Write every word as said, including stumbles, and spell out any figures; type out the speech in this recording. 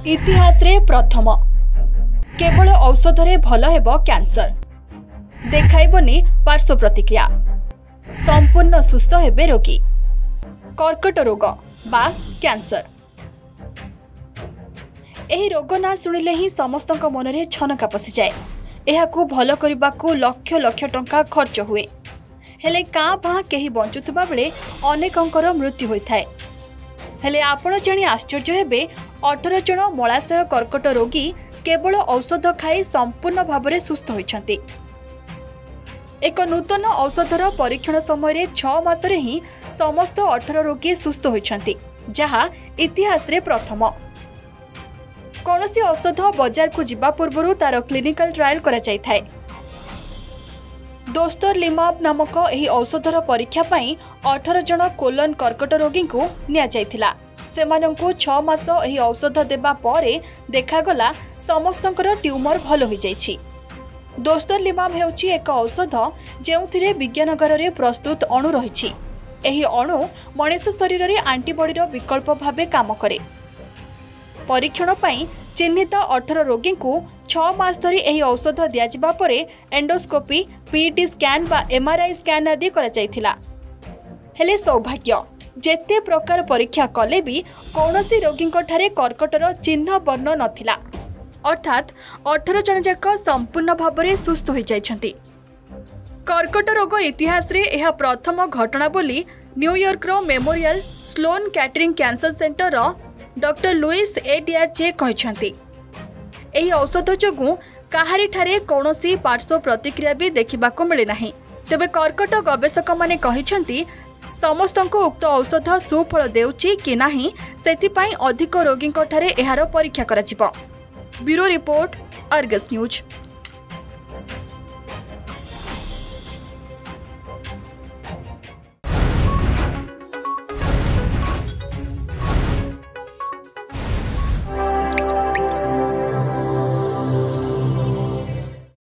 इतिहास रे प्रथम केवल औषध रे भल हेबो कैंसर देखाइबनी पार्श्व प्रतिक्रिया संपूर्ण सुस्थ हेबे रोगी कर्कट रोग बा कैंसर। एही रोग ना सुनिले ही समस्तक मन रे छनका पसि जाए। एहाकू भल करिबाकू लक्ष लक्ष टंका खर्च हुए हेले का भा केही बंचुथबा बेले अनेकंकर मृत्यु होइथाय। हेले आपण जानि आश्चर्य हेबे अठारह जन मलाशय कर्कट रोगी केवल औषध खाई संपूर्ण भाव में सुस्थ होइछन्ति। एक नूतन औषधर परीक्षण समय छह मास रे ही समस्त अठारह रोगी सुस्थ होइछन्ति, जहा इतिहास रे प्रथम। कौनसी औषध बाजार को जिबा पूर्व तार क्लिनिकल ट्रायल करा जायथाय। दोस्तरलिमाब नामक एही औषधर परीक्षा पाई अठारह जन कोलन कर्कट रोगी को निया जायथिला। सेमानंकु छह मास एही औषध देबा परे देखागला समस्तंकर ट्यूमर भल हो जाइछि। दोस्तरलिमाब हेउछि एक औषध जेउथिरे विज्ञानगार रे प्रस्तुत अणु रहिछि। एही अणु मनुष्य शरीर रे एंटीबॉडी रो विकल्प भाबे काम करे। परीक्षण पाई चिन्हित अठारह रोगी को छह मास धरी एही औषध दिया जिबा परे एंडोस्कोपी, पीटी स्कैन बा एमआरआई स्कैन आदि करा जायथिला। हेले सौभाग्य जेते प्रकार परीक्षा कले भी कौनसी रोगी ठारे कर्कटर चिन्ह वर्ण नथिला, अर्थात अठारह जन जाक संपूर्ण भाव में सुस्थ हो जाइछन्ति। कर्कट रोग इतिहास रे यह प्रथम घटना बोली न्यूयॉर्क York memorial Sloan Kettering cancer centre रो डॉक्टर लुइस ए डियाजे कहछन्ति। एही औषध जोगु काहारी ठारे कौनसी पार्श्व प्रतिक्रिया भी देखिबाको मिले नाही। तेबे कर्कट गवेषक माने कहिछन्ति समस्तंको उक्त औषध सुफल देउछि कि नाही सेथिपाई अधिक रोगी ठारे एहार परीक्षा कराजिबो। Bureau report, Argus news.